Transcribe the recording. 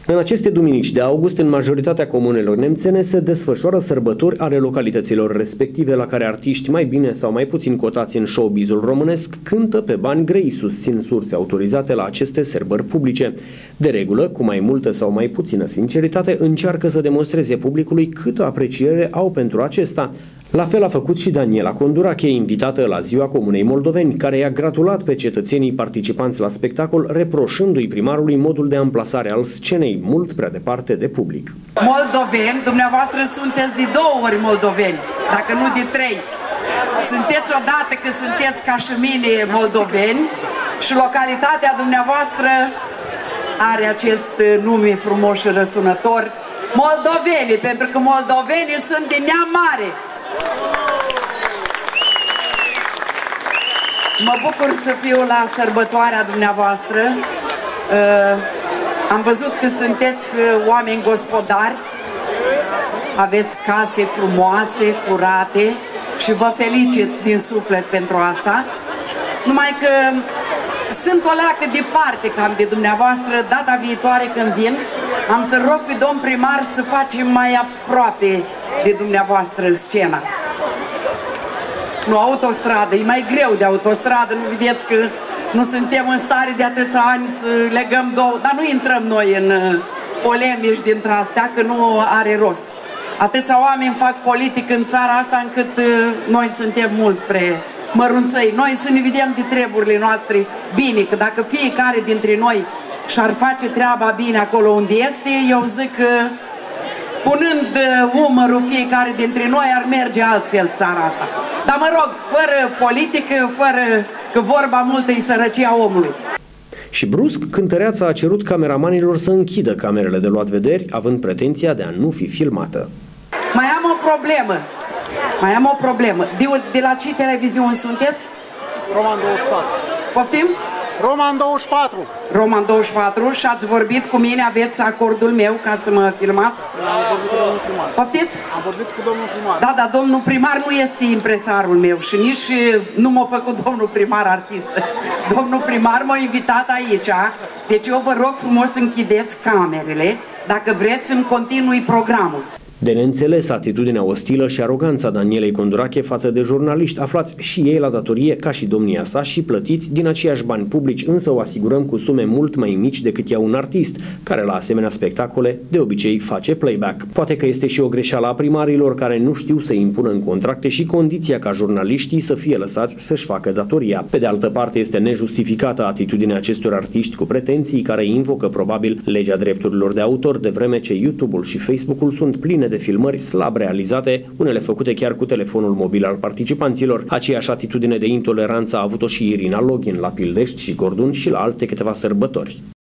În aceste duminici de august, în majoritatea comunelor nemțene se desfășoară sărbători ale localităților respective, la care artiști mai bine sau mai puțin cotați în showbizul românesc cântă pe bani grei, susțin surse autorizate la aceste sărbări publice. De regulă, cu mai multă sau mai puțină sinceritate, încearcă să demonstreze publicului câtă apreciere au pentru acesta. La fel a făcut și Daniela Condurache, invitată la Ziua Comunei Moldoveni, care i-a gratulat pe cetățenii participanți la spectacol, reproșându-i primarului modul de amplasare al scenei mult prea departe de public. Moldoveni, dumneavoastră sunteți de 2 ori moldoveni, dacă nu de 3. Sunteți odată că sunteți ca și mine moldoveni și localitatea dumneavoastră are acest nume frumos și răsunător, moldoveni, pentru că moldovenii sunt din neam mare. Mă bucur să fiu la sărbătoarea dumneavoastră. Am văzut că sunteți oameni gospodari, aveți case frumoase, curate și vă felicit din suflet pentru asta. Numai că sunt o leacă departe cam de dumneavoastră. Data viitoare când vin, am să rog pe domn primar să facem mai aproape de dumneavoastră scena. Nu autostradă, e mai greu de autostradă, nu vedeți că nu suntem în stare de atâția ani să legăm două, dar nu intrăm noi în polemici dintre astea, că nu are rost. Atâția oameni fac politic în țara asta încât noi suntem mult mărunțăi. Noi să ne vedem de treburile noastre bine, că dacă fiecare dintre noi și-ar face treaba bine acolo unde este, eu zic că punând umărul fiecare dintre noi ar merge altfel țara asta. Dar mă rog, fără politică, fără că vorba multă e sărăcia omului. Și brusc, cântăreața a cerut cameramanilor să închidă camerele de luat vederi, având pretenția de a nu fi filmată. Mai am o problemă. De la ce televiziuni sunteți? Roman 24. Poftim? Roman 24. Roman 24 și ați vorbit cu mine, aveți acordul meu ca să mă filmați? Am vorbit cu domnul primar. Poftiți? Am vorbit cu domnul primar. Da, dar domnul primar nu este impresarul meu și nici nu m-a făcut domnul primar artistă. Domnul primar m-a invitat aici, deci eu vă rog frumos închideți camerele dacă vreți să-mi continui programul. De neînțeles atitudinea ostilă și aroganța Danielei Condurache față de jurnaliști, aflați și ei la datorie ca și domnia sa și plătiți din aceiași bani publici, însă o asigurăm cu sume mult mai mici decât ia un artist, care la asemenea spectacole de obicei face playback. Poate că este și o greșeală a primarilor care nu știu să impună în contracte și condiția ca jurnaliștii să fie lăsați să-și facă datoria. Pe de altă parte, este nejustificată atitudinea acestor artiști cu pretenții care invocă probabil legea drepturilor de autor, de vreme ce YouTube-ul și Facebook-ul sunt pline de filmări slab realizate, unele făcute chiar cu telefonul mobil al participanților. Aceeași atitudine de intoleranță a avut-o și Irina Login la Pildești și Gordun și la alte câteva sărbători.